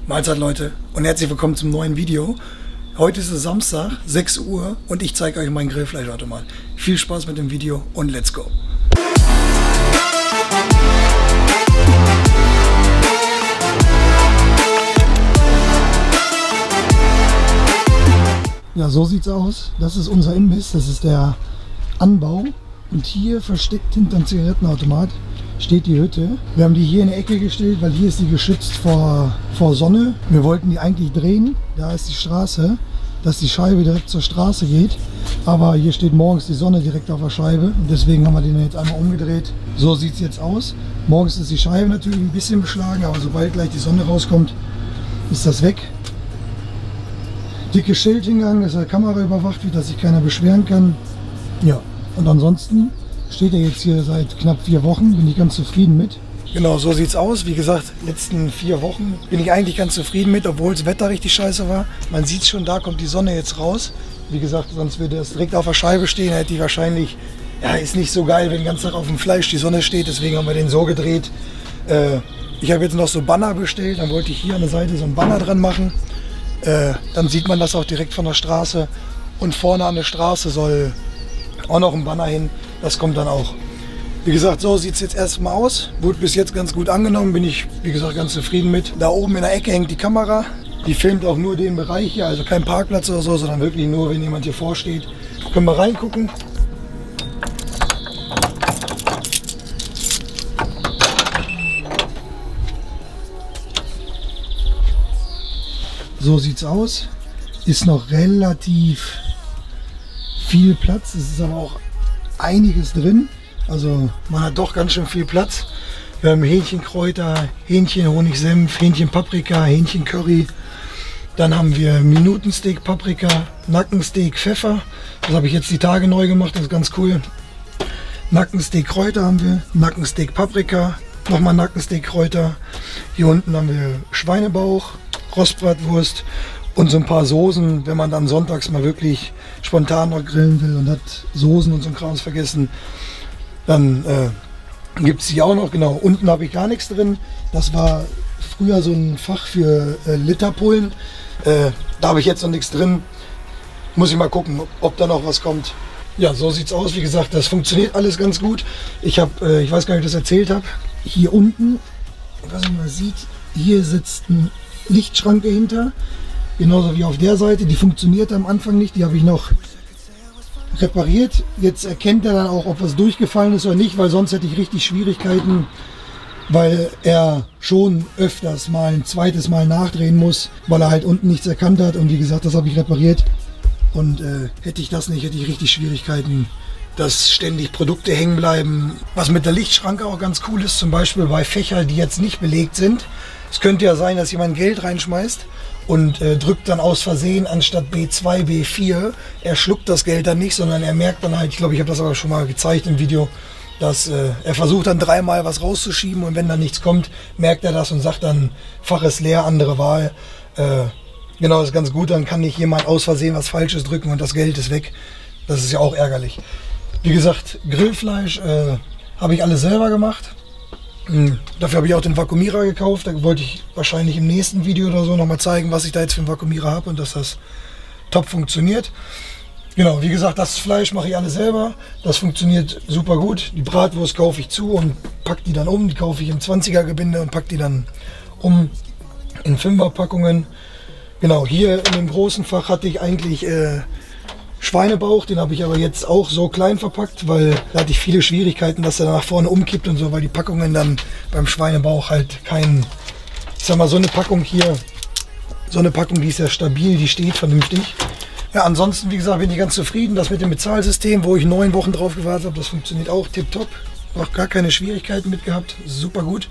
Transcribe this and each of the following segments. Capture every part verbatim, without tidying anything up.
Mahlzeit Leute und herzlich willkommen zum neuen Video. Heute ist es Samstag, sechs Uhr und ich zeige euch meinen Grillfleischautomat. Viel Spaß mit dem Video und let's go! Ja, so sieht's aus. Das ist unser Imbiss, das ist der Anbau. Und hier versteckt hinterm Zigarettenautomat steht die Hütte. Wir haben die hier in die Ecke gestellt, weil hier ist die geschützt vor, vor Sonne. Wir wollten die eigentlich drehen, da ist die Straße, dass die Scheibe direkt zur Straße geht. Aber hier steht morgens die Sonne direkt auf der Scheibe und deswegen haben wir den jetzt einmal umgedreht. So sieht es jetzt aus. Morgens ist die Scheibe natürlich ein bisschen beschlagen, aber sobald gleich die Sonne rauskommt, ist das weg. Dickes Schild hingegangen, dass die Kamera überwacht wird, dass sich keiner beschweren kann. Ja, und ansonsten steht er jetzt hier seit knapp vier Wochen, bin ich ganz zufrieden mit. Genau, so sieht's aus. Wie gesagt, letzten vier Wochen bin ich eigentlich ganz zufrieden mit, obwohl das Wetter richtig scheiße war. Man sieht schon, da kommt die Sonne jetzt raus. Wie gesagt, sonst würde es direkt auf der Scheibe stehen, hätte die wahrscheinlich, ja, ist nicht so geil, wenn den ganzen Tag auf dem Fleisch die Sonne steht, deswegen haben wir den so gedreht. Äh, ich habe jetzt noch so Banner bestellt, dann wollte ich hier an der Seite so ein Banner dran machen. Äh, dann sieht man das auch direkt von der Straße und vorne an der Straße soll auch noch ein Banner hin. Das kommt dann auch. Wie gesagt, so sieht es jetzt erstmal aus. Wurde bis jetzt ganz gut angenommen, bin ich, wie gesagt, ganz zufrieden mit. Da oben in der Ecke hängt die Kamera. Die filmt auch nur den Bereich hier, also kein Parkplatz oder so, sondern wirklich nur, wenn jemand hier vorsteht. Können wir reingucken. So sieht's aus. Ist noch relativ viel Platz. Es ist aber auch einiges drin. Also man hat doch ganz schön viel Platz. Wir haben Hähnchenkräuter, Hähnchen Honigsenf, Hähnchen Paprika, Hähnchen Curry. Dann haben wir Minutensteak Paprika, Nackensteak Pfeffer. Das habe ich jetzt die Tage neu gemacht, das ist ganz cool. Nackensteak Kräuter haben wir, Nackensteak Paprika, nochmal Nackensteak Kräuter. Hier unten haben wir Schweinebauch, Rostbratwurst und so ein paar Soßen, wenn man dann sonntags mal wirklich spontan noch grillen will und hat Soßen und so ein Krams vergessen. Dann äh, gibt es die auch noch, genau. Unten habe ich gar nichts drin. Das war früher so ein Fach für äh, Literpullen. Äh, da habe ich jetzt noch nichts drin. Muss ich mal gucken, ob, ob da noch was kommt. Ja, so sieht es aus. Wie gesagt, das funktioniert alles ganz gut. Ich habe, äh, ich weiß gar nicht, ob ich das erzählt habe. Hier unten, was man sieht, hier sitzt ein Lichtschrank dahinter. Genauso wie auf der Seite. Die funktioniert am Anfang nicht. Die habe ich noch repariert. Jetzt erkennt er dann auch, ob was durchgefallen ist oder nicht, weil sonst hätte ich richtig Schwierigkeiten, weil er schon öfters mal ein zweites Mal nachdrehen muss, weil er halt unten nichts erkannt hat. Und wie gesagt, das habe ich repariert. Und äh, hätte ich das nicht, hätte ich richtig Schwierigkeiten, dass ständig Produkte hängen bleiben. Was mit der Lichtschranke auch ganz cool ist, zum Beispiel bei Fächern, die jetzt nicht belegt sind. Es könnte ja sein, dass jemand Geld reinschmeißt und äh, drückt dann aus Versehen anstatt B zwei, B vier. Er schluckt das Geld dann nicht, sondern er merkt dann halt, ich glaube, ich habe das aber schon mal gezeigt im Video, dass äh, er versucht dann dreimal was rauszuschieben und wenn dann nichts kommt, merkt er das und sagt dann, Fach ist leer, andere Wahl. Äh, genau, das ist ganz gut, dann kann nicht jemand aus Versehen was Falsches drücken und das Geld ist weg. Das ist ja auch ärgerlich. Wie gesagt, Grillfleisch äh, habe ich alles selber gemacht. Mhm. Dafür habe ich auch den Vakuumierer gekauft. Da wollte ich wahrscheinlich im nächsten Video oder so nochmal zeigen, was ich da jetzt für einen Vakuumierer habe und dass das top funktioniert. Genau, wie gesagt, das Fleisch mache ich alles selber. Das funktioniert super gut. Die Bratwurst kaufe ich zu und packe die dann um. Die kaufe ich im zwanziger Gebinde und packe die dann um in fünfer Packungen. Genau, hier in dem großen Fach hatte ich eigentlich äh, Schweinebauch, den habe ich aber jetzt auch so klein verpackt, weil da hatte ich viele Schwierigkeiten, dass er nach vorne umkippt und so, weil die Packungen dann beim Schweinebauch halt kein, ich sag mal, so eine Packung hier, so eine Packung, die ist ja stabil, die steht vernünftig. Ja, ansonsten, wie gesagt, bin ich ganz zufrieden. Das mit dem Bezahlsystem, wo ich neun Wochen drauf gewartet habe, das funktioniert auch tipptopp. Auch gar keine Schwierigkeiten mit gehabt, super gut.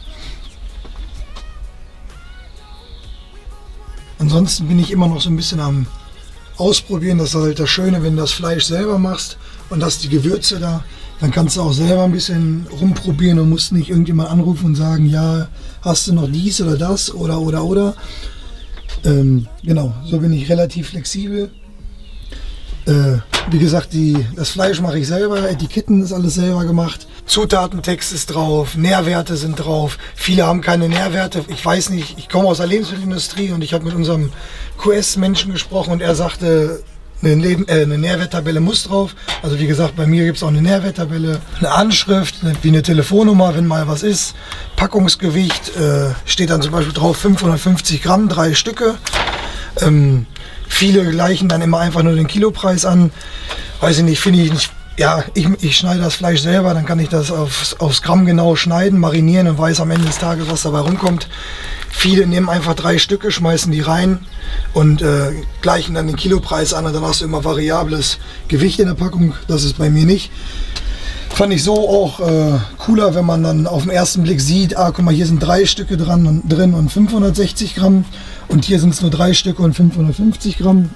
Ansonsten bin ich immer noch so ein bisschen am Ausprobieren. Das ist halt das Schöne, wenn du das Fleisch selber machst und hast die Gewürze da, dann kannst du auch selber ein bisschen rumprobieren und musst nicht irgendjemand anrufen und sagen, ja, hast du noch dies oder das oder oder oder. Ähm, genau, so bin ich relativ flexibel. Äh, Wie gesagt, die, das Fleisch mache ich selber, Etiketten ist alles selber gemacht. Zutatentext ist drauf, Nährwerte sind drauf. Viele haben keine Nährwerte. Ich weiß nicht, ich komme aus der Lebensmittelindustrie und ich habe mit unserem Q S-Menschen gesprochen und er sagte, eine, Leben, äh, eine Nährwerttabelle muss drauf. Also wie gesagt, bei mir gibt es auch eine Nährwerttabelle, eine Anschrift, eine, wie eine Telefonnummer, wenn mal was ist. Packungsgewicht äh, steht dann zum Beispiel drauf fünfhundertfünfzig Gramm, drei Stücke. Ähm, viele gleichen dann immer einfach nur den Kilopreis an. Weiß ich nicht, finde ich nicht. Ja, ich, ich schneide das Fleisch selber, dann kann ich das aufs, aufs Gramm genau schneiden, marinieren und weiß am Ende des Tages, was dabei rumkommt. Viele nehmen einfach drei Stücke, schmeißen die rein und äh, gleichen dann den Kilopreis an und dann hast du immer variables Gewicht in der Packung. Das ist bei mir nicht. Fand ich so auch äh, cooler, wenn man dann auf den ersten Blick sieht, ah, guck mal, hier sind drei Stücke dran und, drin und fünfhundertsechzig Gramm und hier sind es nur drei Stücke und fünfhundertfünfzig Gramm.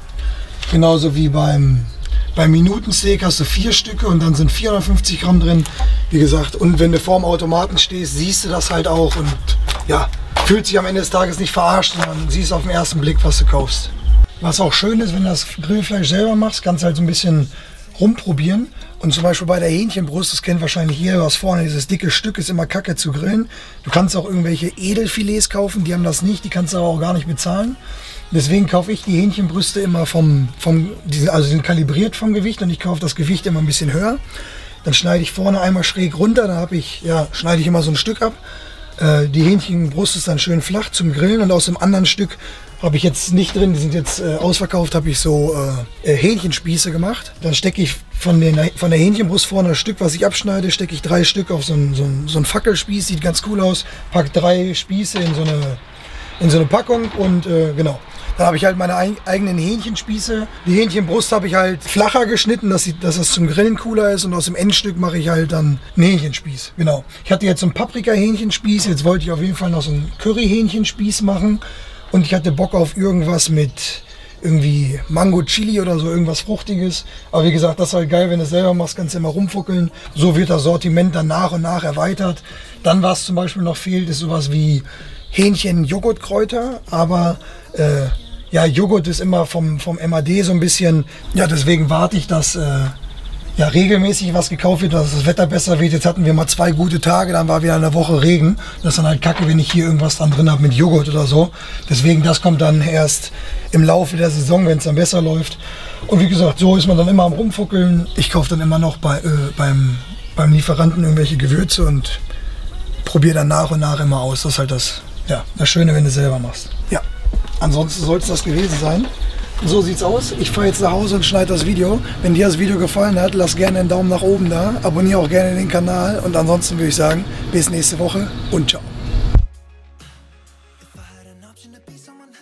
Genauso wie beim Beim Minutensteak hast du vier Stücke und dann sind vierhundertfünfzig Gramm drin. Wie gesagt, und wenn du vorm Automaten stehst, siehst du das halt auch und ja, fühlt sich am Ende des Tages nicht verarscht, sondern siehst auf den ersten Blick, was du kaufst. Was auch schön ist, wenn du das Grillfleisch selber machst, kannst du halt so ein bisschen rumprobieren. Und zum Beispiel bei der Hähnchenbrust, das kennt wahrscheinlich jeder, was vorne dieses dicke Stück ist, immer kacke zu grillen. Du kannst auch irgendwelche Edelfilets kaufen, die haben das nicht, die kannst du aber auch gar nicht bezahlen. Deswegen kaufe ich die Hähnchenbrüste immer vom, vom die sind, also sind kalibriert vom Gewicht und ich kaufe das Gewicht immer ein bisschen höher. Dann schneide ich vorne einmal schräg runter, da habe ich, ja, schneide ich immer so ein Stück ab. Äh, die Hähnchenbrust ist dann schön flach zum Grillen und aus dem anderen Stück habe ich jetzt nicht drin, die sind jetzt äh, ausverkauft, habe ich so äh, Hähnchenspieße gemacht. Dann stecke ich von, den, von der Hähnchenbrust vorne das Stück, was ich abschneide, stecke ich drei Stück auf so einen, so einen, so einen Fackelspieß, sieht ganz cool aus. Pack drei Spieße in so eine, in so eine Packung und äh, genau. Dann habe ich halt meine eigenen Hähnchenspieße. Die Hähnchenbrust habe ich halt flacher geschnitten, dass, sie, dass das zum Grillen cooler ist. Und aus dem Endstück mache ich halt dann einen Hähnchenspieß. Genau. Ich hatte jetzt so einen Paprika-Hähnchenspieß. Jetzt wollte ich auf jeden Fall noch so einen Curry-Hähnchenspieß machen. Und ich hatte Bock auf irgendwas mit irgendwie Mango-Chili oder so, irgendwas Fruchtiges. Aber wie gesagt, das ist halt geil, wenn du es selber machst, kannst du immer rumfuckeln. So wird das Sortiment dann nach und nach erweitert. Dann, was zum Beispiel noch fehlt, ist sowas wie Hähnchen-Joghurtkräuter. Aber äh, ja, Joghurt ist immer vom, vom M A D so ein bisschen, ja, deswegen warte ich, dass äh, ja, regelmäßig was gekauft wird, dass das Wetter besser wird. Jetzt hatten wir mal zwei gute Tage, dann war wieder eine Woche Regen. Das ist dann halt kacke, wenn ich hier irgendwas dran drin habe mit Joghurt oder so. Deswegen, das kommt dann erst im Laufe der Saison, wenn es dann besser läuft. Und wie gesagt, so ist man dann immer am Rumfuckeln. Ich kaufe dann immer noch bei, äh, beim, beim Lieferanten irgendwelche Gewürze und probiere dann nach und nach immer aus. Das ist halt das, ja, das Schöne, wenn du es selber machst. Ja. Ansonsten soll es das gewesen sein. So sieht's aus. Ich fahre jetzt nach Hause und schneide das Video. Wenn dir das Video gefallen hat, lass gerne einen Daumen nach oben da. Abonniere auch gerne den Kanal. Und ansonsten würde ich sagen, bis nächste Woche und ciao.